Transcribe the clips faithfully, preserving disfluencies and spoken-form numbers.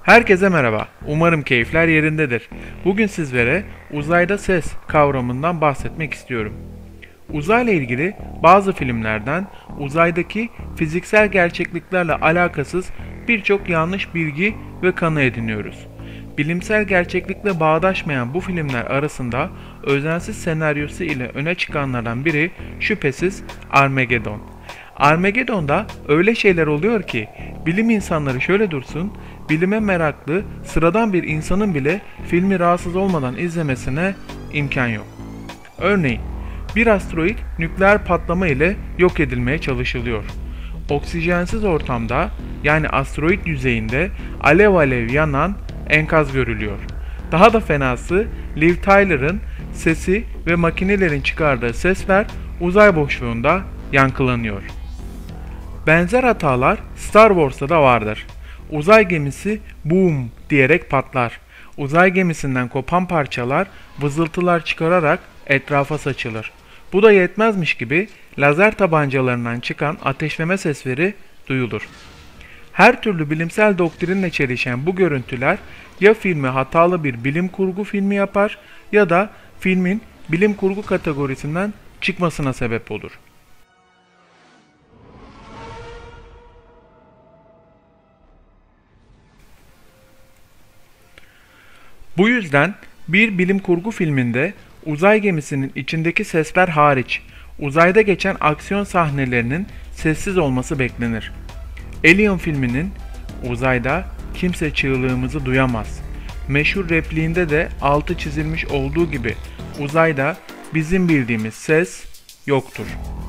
Herkese merhaba. Umarım keyifler yerindedir. Bugün sizlere uzayda ses kavramından bahsetmek istiyorum. Uzayla ilgili bazı filmlerden uzaydaki fiziksel gerçekliklerle alakasız birçok yanlış bilgi ve kanı ediniyoruz. Bilimsel gerçeklikle bağdaşmayan bu filmler arasında özensiz senaryosu ile öne çıkanlardan biri şüphesiz Armageddon. Armageddon'da öyle şeyler oluyor ki bilim insanları şöyle dursun, bilime meraklı sıradan bir insanın bile filmi rahatsız olmadan izlemesine imkan yok. Örneğin bir asteroid nükleer patlama ile yok edilmeye çalışılıyor. Oksijensiz ortamda yani asteroid yüzeyinde alev alev yanan enkaz görülüyor. Daha da fenası Liv Tyler'ın sesi ve makinelerin çıkardığı sesler uzay boşluğunda yankılanıyor. Benzer hatalar Star Wars'ta da vardır. Uzay gemisi boom diyerek patlar. Uzay gemisinden kopan parçalar vızıltılar çıkararak etrafa saçılır. Bu da yetmezmiş gibi lazer tabancalarından çıkan ateşleme sesleri duyulur. Her türlü bilimsel doktrinle çelişen bu görüntüler ya filmi hatalı bir bilim kurgu filmi yapar ya da filmin bilim kurgu kategorisinden çıkmasına sebep olur. Bu yüzden bir bilim kurgu filminde uzay gemisinin içindeki sesler hariç uzayda geçen aksiyon sahnelerinin sessiz olması beklenir. Alien filminin "Uzayda kimse çığlığımızı duyamaz" meşhur repliğinde de altı çizilmiş olduğu gibi uzayda bizim bildiğimiz ses yoktur.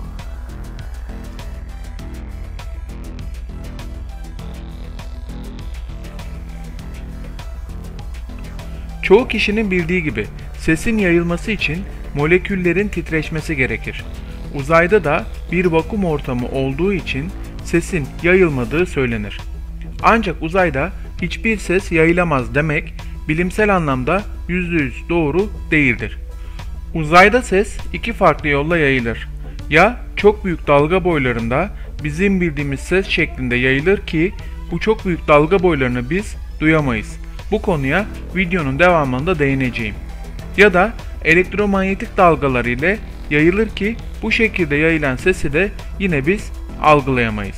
Çoğu kişinin bildiği gibi sesin yayılması için moleküllerin titreşmesi gerekir. Uzayda da bir vakum ortamı olduğu için sesin yayılmadığı söylenir. Ancak uzayda hiçbir ses yayılamaz demek bilimsel anlamda yüzde yüz doğru değildir. Uzayda ses iki farklı yolla yayılır. Ya çok büyük dalga boylarında bizim bildiğimiz ses şeklinde yayılır ki bu çok büyük dalga boylarını biz duyamayız. Bu konuya videonun devamında değineceğim. Ya da elektromanyetik dalgalar ile yayılır ki bu şekilde yayılan sesi de yine biz algılayamayız.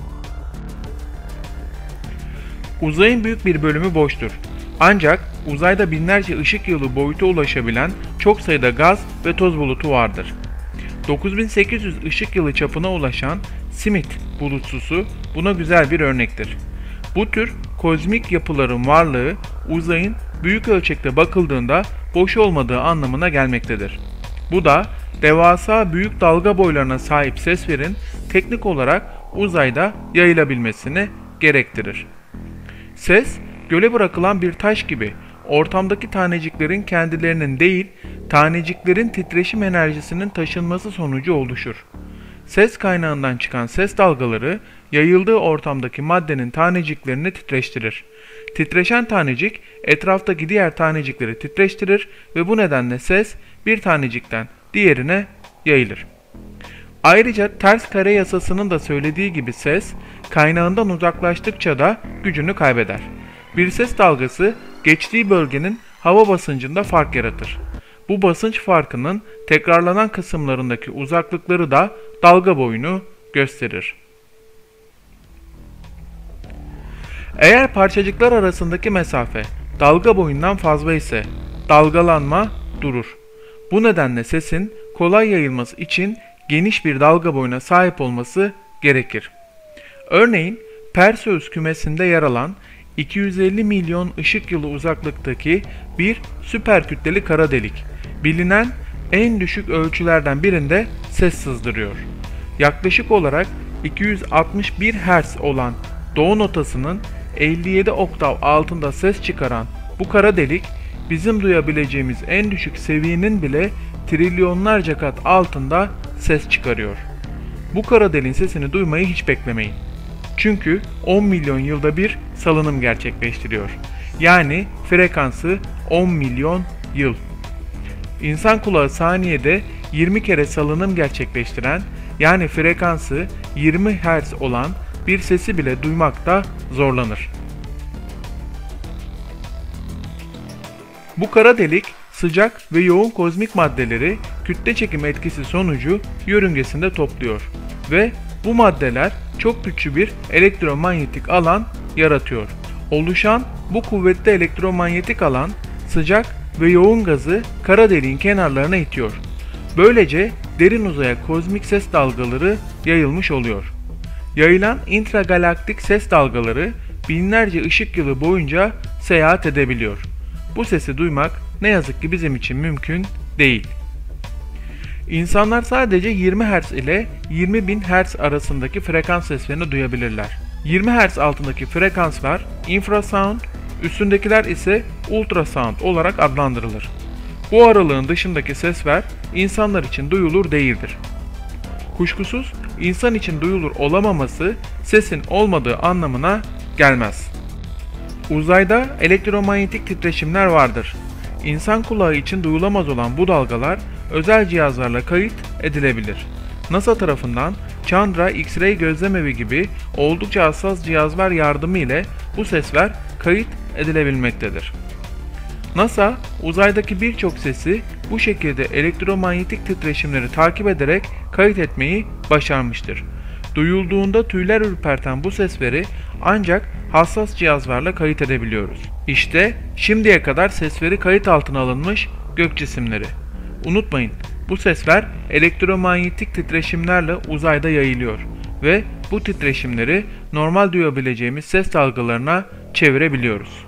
Uzayın büyük bir bölümü boştur. Ancak uzayda binlerce ışık yılı boyuta ulaşabilen çok sayıda gaz ve toz bulutu vardır. dokuz bin sekiz yüz ışık yılı çapına ulaşan Smith bulutsusu buna güzel bir örnektir. Bu tür kozmik yapıların varlığı uzayın büyük ölçekte bakıldığında boş olmadığı anlamına gelmektedir. Bu da devasa büyük dalga boylarına sahip seslerin teknik olarak uzayda yayılabilmesini gerektirir. Ses, göle bırakılan bir taş gibi ortamdaki taneciklerin kendilerinin değil, taneciklerin titreşim enerjisinin taşınması sonucu oluşur. Ses kaynağından çıkan ses dalgaları yayıldığı ortamdaki maddenin taneciklerini titreştirir. Titreşen tanecik etraftaki diğer tanecikleri titreştirir ve bu nedenle ses bir tanecikten diğerine yayılır. Ayrıca ters kare yasasının da söylediği gibi ses kaynağından uzaklaştıkça da gücünü kaybeder. Bir ses dalgası geçtiği bölgenin hava basıncında fark yaratır. Bu basınç farkının tekrarlanan kısımlarındaki uzaklıkları da dalga boyunu gösterir. Eğer parçacıklar arasındaki mesafe dalga boyundan fazla ise dalgalanma durur. Bu nedenle sesin kolay yayılması için geniş bir dalga boyuna sahip olması gerekir. Örneğin Perseus kümesinde yer alan iki yüz elli milyon ışık yılı uzaklıktaki bir süperkütleli kara delik, bilinen en düşük ölçülerden birinde ses sızdırıyor. Yaklaşık olarak iki yüz altmış bir hertz olan do notasının elli yedi oktav altında ses çıkaran bu kara delik bizim duyabileceğimiz en düşük seviyenin bile trilyonlarca kat altında ses çıkarıyor. Bu kara deliğin sesini duymayı hiç beklemeyin. Çünkü on milyon yılda bir salınım gerçekleştiriyor. Yani frekansı on milyon yıl. İnsan kulağı saniyede yirmi kere salınım gerçekleştiren, yani frekansı yirmi hertz olan bir sesi bile duymakta zorlanır. Bu kara delik sıcak ve yoğun kozmik maddeleri kütle çekimi etkisi sonucu yörüngesinde topluyor ve bu maddeler çok güçlü bir elektromanyetik alan yaratıyor. Oluşan bu kuvvetli elektromanyetik alan sıcak ve yoğun gazı kara deliğin kenarlarına itiyor. Böylece derin uzaya kozmik ses dalgaları yayılmış oluyor. Yayılan intragalaktik ses dalgaları binlerce ışık yılı boyunca seyahat edebiliyor. Bu sesi duymak ne yazık ki bizim için mümkün değil. İnsanlar sadece yirmi hertz ile yirmi bin hertz arasındaki frekans seslerini duyabilirler. yirmi hertz altındaki frekanslar infrasound, üstündekiler ise ultrasound olarak adlandırılır. Bu aralığın dışındaki sesler insanlar için duyulur değildir. Kuşkusuz insan için duyulur olamaması sesin olmadığı anlamına gelmez. Uzayda elektromanyetik titreşimler vardır. İnsan kulağı için duyulamaz olan bu dalgalar özel cihazlarla kayıt edilebilir. NASA tarafından Chandra X-ray gözlemevi gibi oldukça hassas cihazlar yardımı ile bu sesler kayıt edilebilmektedir. NASA, uzaydaki birçok sesi bu şekilde elektromanyetik titreşimleri takip ederek kayıt etmeyi başarmıştır. Duyulduğunda tüyler ürperten bu sesleri ancak hassas cihazlarla kayıt edebiliyoruz. İşte şimdiye kadar sesleri kayıt altına alınmış gök cisimleri. Unutmayın, bu sesler elektromanyetik titreşimlerle uzayda yayılıyor ve bu titreşimleri normal duyabileceğimiz ses dalgalarına çevirebiliyoruz.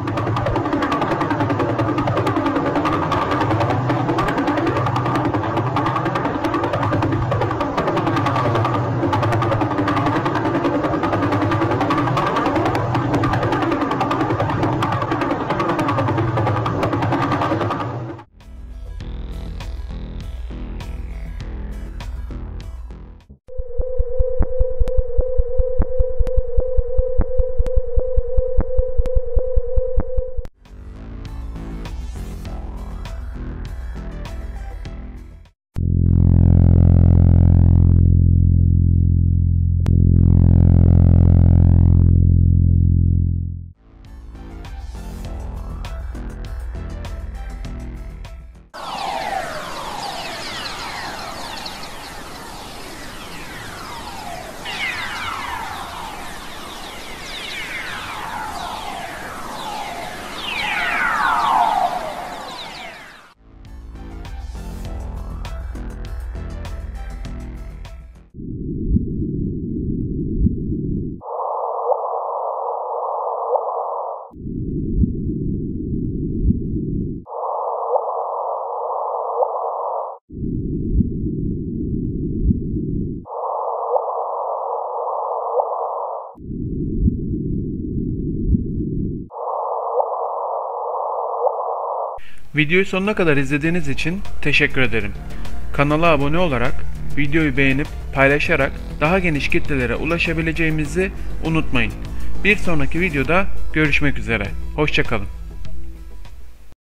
Videoyu sonuna kadar izlediğiniz için teşekkür ederim. Kanala abone olarak, videoyu beğenip paylaşarak daha geniş kitlelere ulaşabileceğimizi unutmayın. Bir sonraki videoda görüşmek üzere. Hoşça kalın.